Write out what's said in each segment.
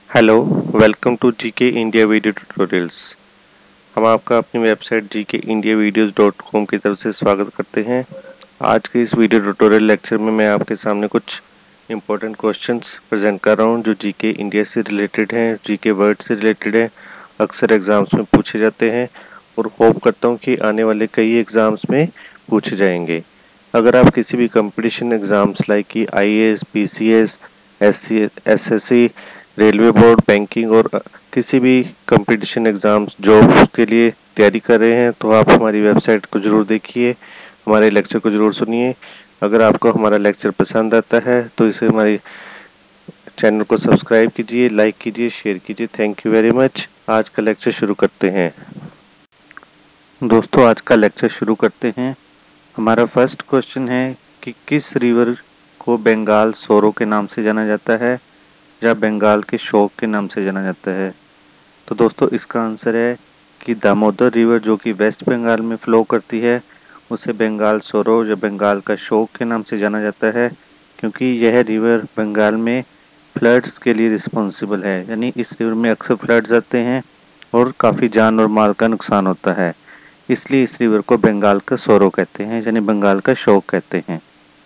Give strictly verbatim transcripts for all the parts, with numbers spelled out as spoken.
Hello, welcome to GK India video tutorials. हम आपका अपनी website GK India videos dot com की तरफ से स्वागत करते हैं। आज के इस वीडियो ट्यूटोरियल लेक्चर में मैं आपके सामने कुछ इम्पोर्टेंट क्वेश्चंस प्रेजेंट कर रहा हूं जो जीके इंडिया से रिलेटेड हैं, जीके वर्ड से रिलेटेड है, अक्सर एग्ज़ाम्स में पूछे जाते हैं और होप करता हूँ कि आने वाले कई एग्ज़ाम्स में पूछे जाएंगे। अगर आप किसी भी कंपटीशन एग्ज़ाम्स लाइक कि I A S, P C S, S C S S C, railway board, banking और किसी भी कंपटीशन एग्ज़ाम्स जॉब के लिए तैयारी कर रहे हैं तो आप हमारी वेबसाइट को ज़रूर देखिए, हमारे लेक्चर को ज़रूर सुनिए। अगर आपको हमारा लेक्चर पसंद आता है तो इसे हमारी चैनल को सब्सक्राइब कीजिए, लाइक कीजिए, शेयर कीजिए। Thank you very much. आज का लेक्चर शुरू करते हैं। दोस्तों, आज का लेक्चर शुरू करते हैं। हमारा फर्स्ट क्वेश्चन है कि किस रिवर को बंगाल सोरो के नाम से जाना जाता है या बंगाल के शोक के नाम से जाना जाता है। तो दोस्तों, इसका आंसर है कि दामोदर रिवर जो कि वेस्ट बंगाल में फ्लो करती है उसे बंगाल सोरो या बंगाल का शोक के नाम से जाना जाता है, क्योंकि यह रिवर बंगाल में फ्लड्स के लिए रिस्पॉन्सिबल है। यानी इस रिवर में अक्सर फ्लड्स आते हैं और काफ़ी जान और माल का नुकसान होता है, इसलिए इस रिवर को बंगाल का सोरो कहते हैं, यानी बंगाल का शोक कहते हैं।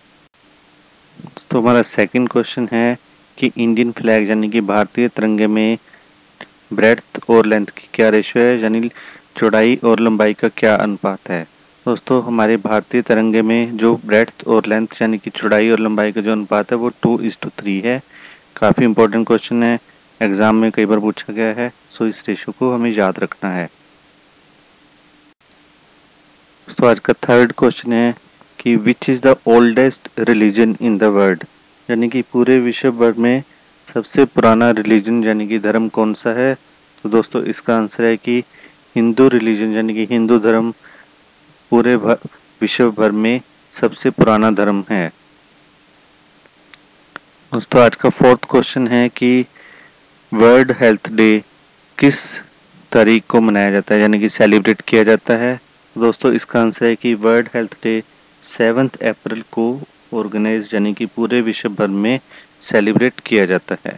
तो हमारा सेकंड क्वेश्चन है कि इंडियन फ्लैग यानी कि भारतीय तिरंगे में ब्रेड्थ और लेंथ की क्या रेशियो है, यानी चौड़ाई और लंबाई का क्या अनुपात है। दोस्तों, हमारे भारतीय तिरंगे में जो ब्रेड्थ और लेंथ यानी कि चौड़ाई और लंबाई का जो अनुपात है वो टू इज टू थ्री है। काफ़ी इंपॉर्टेंट क्वेश्चन है, एग्जाम में कई बार पूछा गया है, सो इस रेशियो को हमें याद रखना है। दोस्तों, आज का थर्ड क्वेश्चन है कि which is the oldest religion in the world, यानी कि पूरे विश्व भर में सबसे पुराना रिलीजन यानी कि धर्म कौन सा है। तो दोस्तों, इसका आंसर है कि हिंदू रिलीजन यानी कि हिंदू धर्म पूरे विश्व भर में सबसे पुराना धर्म है। दोस्तों, आज का फोर्थ क्वेश्चन है कि वर्ल्ड हेल्थ डे किस तारीख को मनाया जाता है यानी कि सेलिब्रेट किया जाता है। दोस्तों, इसका आंसर है कि world health day seventh April को ऑर्गेनाइज यानी कि पूरे विश्व भर में सेलिब्रेट किया जाता है।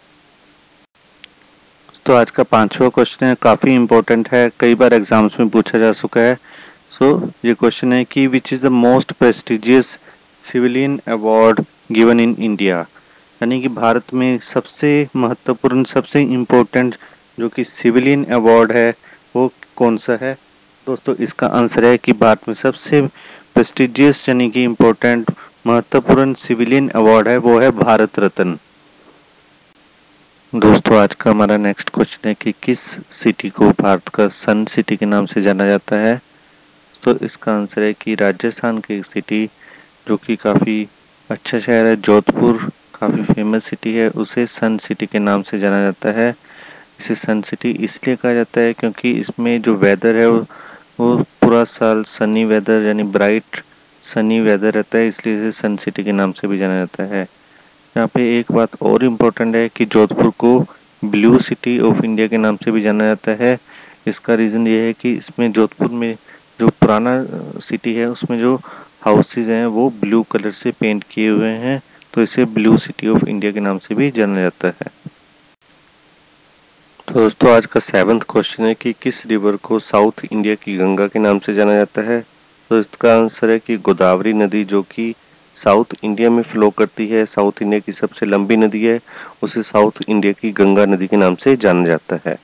तो आज का पांचवा क्वेश्चन है, काफ़ी इम्पोर्टेंट है, कई बार एग्जाम्स में पूछा जा चुका है। सो so, ये क्वेश्चन है कि which is the most prestigious civilian award given in India, यानी कि भारत में सबसे महत्वपूर्ण सबसे इम्पोर्टेंट जो कि सिविलियन अवार्ड है वो कौन सा है। दोस्तों, इसका आंसर है कि भारत में सबसे प्रेस्टिजियस यानी कि इम्पोर्टेंट महत्वपूर्ण सिविलियन अवार्ड है वो है भारत रत्न। दोस्तों, आज का हमारा नेक्स्ट क्वेश्चन है कि किस सिटी को भारत का सन सिटी के नाम से जाना जाता है। तो इसका आंसर है कि राजस्थान की एक सिटी जो कि काफ़ी अच्छा शहर है, जोधपुर काफ़ी फेमस सिटी है, उसे सन सिटी के नाम से जाना जाता है। इसे सन सिटी इसलिए कहा जाता है क्योंकि इसमें जो वेदर है वो, वो पूरा साल सनी वेदर यानी ब्राइट सनी वेदर रहता है, इसलिए इसे सन सिटी के नाम से भी जाना जाता है। यहाँ पे एक बात और इम्पोर्टेंट है कि जोधपुर को ब्लू सिटी ऑफ इंडिया के नाम से भी जाना जाता है। इसका रीज़न ये है कि इसमें जोधपुर में जो पुराना सिटी है उसमें जो हाउसेज हैं वो ब्लू कलर से पेंट किए हुए हैं, तो इसे ब्लू सिटी ऑफ इंडिया के नाम से भी जाना जाता है। तो दोस्तों, आज का सेवन्थ क्वेश्चन है कि किस रिवर को साउथ इंडिया की गंगा के नाम से जाना जाता है। तो इसका आंसर है कि गोदावरी नदी जो कि साउथ इंडिया में फ्लो करती है, साउथ इंडिया की सबसे लंबी नदी है, उसे साउथ इंडिया की गंगा नदी के नाम से जाना जाता है।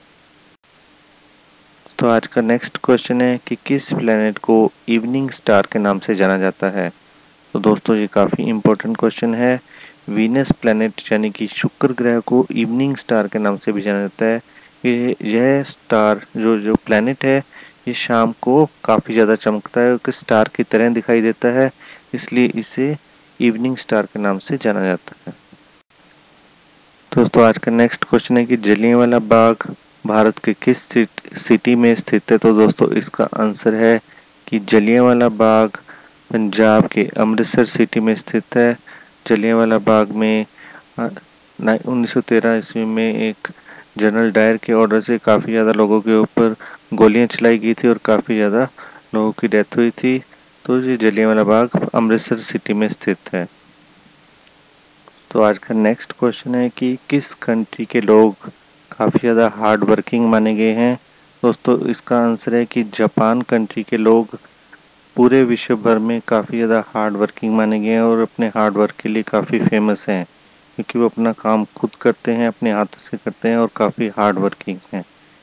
तो आज का नेक्स्ट क्वेश्चन है कि किस प्लेनेट को इवनिंग स्टार के नाम से जाना जाता है। तो दोस्तों, ये काफ़ी इम्पोर्टेंट क्वेश्चन है। वीनस प्लेनेट यानी कि शुक्र ग्रह को इवनिंग स्टार के नाम से भी जाना जाता है। ये यह स्टार जो जो प्लेनेट है ये शाम को काफ़ी ज़्यादा चमकता है और स्टार की तरह दिखाई देता है, इसलिए इसे इवनिंग स्टार के नाम से जाना जाता है। दोस्तों, आज का नेक्स्ट क्वेश्चन है कि जलियांवाला बाग भारत के किस सिटी में स्थित है। तो दोस्तों, इसका आंसर है कि जलियांवाला बाग पंजाब के अमृतसर सिटी में स्थित है। जलियांवाला बाग में उन्नीस सौ तेरह ईस्वी में एक जनरल डायर के ऑर्डर से काफ़ी ज़्यादा लोगों के ऊपर गोलियां चलाई गई थी और काफ़ी ज़्यादा लोगों की डेथ हुई थी। तो ये जलियांवाला बाग अमृतसर सिटी में स्थित है। तो आज का नेक्स्ट क्वेश्चन है कि किस कंट्री के लोग काफ़ी ज़्यादा हार्ड वर्किंग माने गए हैं। दोस्तों इसका आंसर है कि जापान कंट्री के लोग पूरे विश्व भर में काफ़ी ज़्यादा हार्ड वर्किंग माने गए हैं और अपने हार्ड वर्क के लिए काफ़ी फेमस हैं, क्योंकि वो अपना काम खुद करते हैं, अपने हाथों से करते हैं और काफ़ी हार्ड वर्किंग हैं।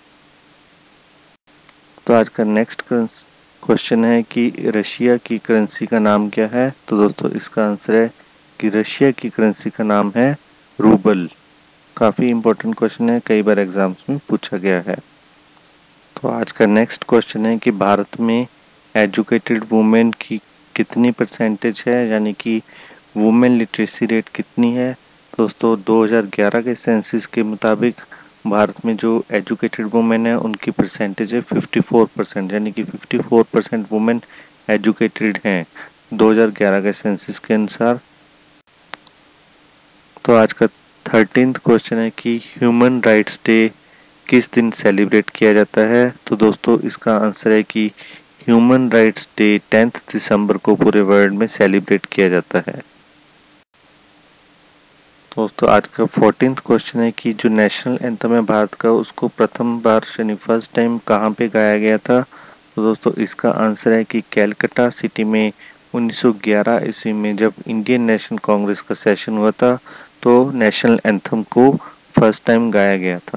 तो आज का नेक्स्ट क्वेश्चन है कि रशिया की करेंसी का नाम क्या है। तो दोस्तों इसका आंसर है कि रशिया की करेंसी का नाम है रूबल। काफ़ी इम्पोर्टेंट क्वेश्चन है, कई बार एग्जाम्स में पूछा गया है। तो आज का नेक्स्ट क्वेश्चन है कि भारत में एजुकेटेड वुमेन की कितनी परसेंटेज है, यानी कि वुमेन लिटरेसी रेट कितनी है। दोस्तों दो हज़ार ग्यारह के सेंसस के मुताबिक भारत में जो एजुकेटेड वुमेन है उनकी परसेंटेज है चौवन परसेंट, यानी कि चौवन परसेंट वुमेन एजुकेटेड हैं दो हज़ार ग्यारह के सेंसस के अनुसार। तो आज का थर्टीन्थ क्वेश्चन है कि ह्यूमन राइट्स डे किस दिन सेलिब्रेट किया जाता है। तो दोस्तों इसका आंसर है कि human rights day tenth December को पूरे वर्ल्ड में सेलिब्रेट किया जाता है। दोस्तों आज का फोर्टीन्थ क्वेश्चन है कि जो नेशनल एंथम है भारत का, उसको प्रथम बार यानी फर्स्ट टाइम कहाँ पे गाया गया था। तो दोस्तों इसका आंसर है कि कैलकाटा सिटी में उन्नीस सौ ग्यारह ईस्वी में जब इंडियन नेशनल कांग्रेस का सेशन हुआ था तो नेशनल एंथम को फर्स्ट टाइम गाया गया था।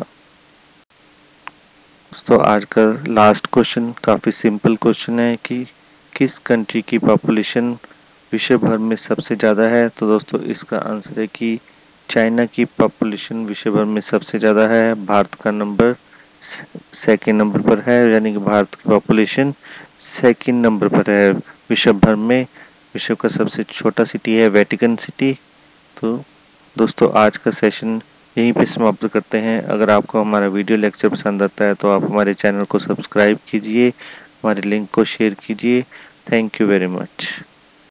दोस्तों आज का लास्ट क्वेश्चन काफ़ी सिंपल क्वेश्चन है कि किस कंट्री की पॉपुलेशन विश्व भर में सबसे ज़्यादा है। तो दोस्तों इसका आंसर है कि चाइना की पॉपुलेशन विश्व भर में सबसे ज़्यादा है। भारत का नंबर सेकेंड नंबर पर है, यानी कि भारत की पॉपुलेशन सेकेंड नंबर पर है विश्व भर में। विश्व का सबसे छोटा सिटी है वेटिकन सिटी। तो दोस्तों आज का सेशन यहीं पे समाप्त करते हैं। अगर आपको हमारा वीडियो लेक्चर पसंद आता है तो आप हमारे चैनल को सब्सक्राइब कीजिए, हमारे लिंक को शेयर कीजिए। Thank you very much.